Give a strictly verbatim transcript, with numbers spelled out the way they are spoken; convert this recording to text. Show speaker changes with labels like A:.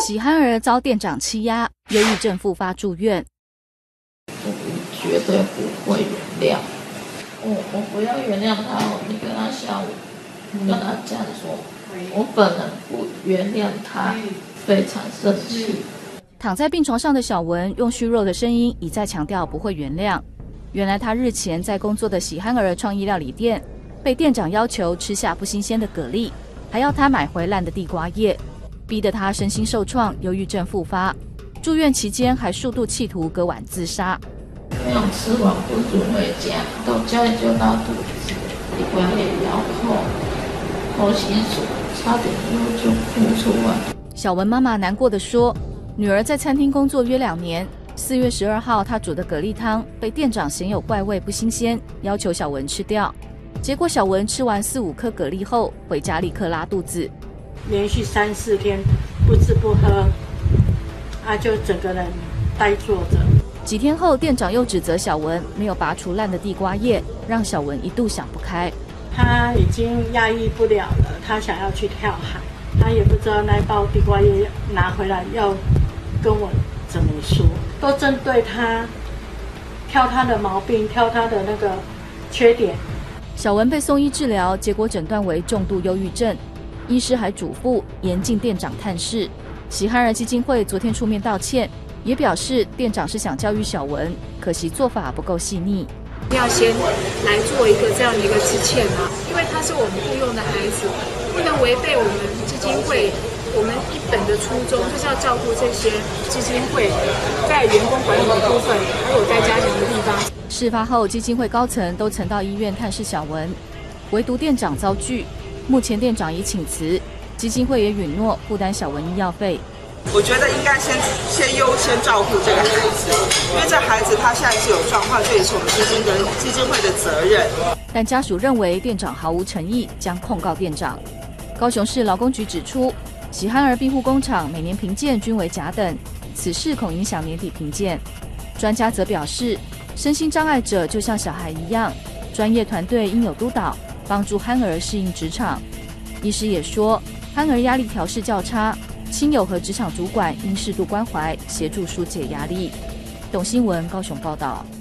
A: 喜憨儿遭店长欺压，忧郁症复发住院。
B: 我绝对不会原谅，我我不要原谅他哦，你跟他下午跟他这样说，我本人不原谅他，非常生气。
A: 躺在病床上的小文用虚弱的声音一再强调不会原谅。原来他日前在工作的喜憨儿创意料理店，被店长要求吃下不新鲜的蛤蜊，还要他买回烂的地瓜叶，逼得他身心受创，忧郁症复发。住院期间还数度企图割腕自杀。
B: 没有吃完不准回家，到家里就拉肚子，地瓜叶咬后，口心水，差点就哭出来。
A: 小文妈妈难过地说，女儿在餐厅工作约两年，四月十二号她煮的蛤蜊汤被店长嫌有怪味不新鲜，要求小文吃掉。结果小文吃完四五颗蛤蜊后，回家立刻拉肚子，
C: 连续三四天不吃不喝，啊，就整个人呆坐着。
A: 几天后，店长又指责小文没有拔除烂的地瓜叶，让小文一度想不开。
C: 他已经压抑不了了，他想要去跳海，他也不知道那包地瓜叶拿回来要跟我怎么说，都针对他，挑他的毛病，挑他的那个缺点。
A: 小文被送医治疗，结果诊断为重度忧郁症，医师还嘱咐严禁店长探视。喜憨儿基金会昨天出面道歉，也表示店长是想教育小文，可惜做法不够细腻。
D: 要先来做一个这样的一个致歉啊，因为他是我们雇佣的孩子，不能违背我们基金会我们一本的初衷，就是要照顾这些基金会在员工管理的部分，还有该加强的地方。
A: 事发后，基金会高层都曾到医院探视小文，唯独店长遭拒。目前店长已请辞，基金会也允诺负担小文医药费。
E: 我觉得应该先先优先照顾这个孩子，因为这孩子他现在是有状况，这也是我们基金的基金会的责任。
A: 但家属认为店长毫无诚意，将控告店长。高雄市劳工局指出，喜憨儿庇护工厂每年评鉴均为甲等，此事恐影响年底评鉴。专家则表示，身心障碍者就像小孩一样，专业团队应有督导，帮助憨儿适应职场。医师也说，憨儿压力调适较差，亲友和职场主管应适度关怀，协助疏解压力。董新闻高雄报道。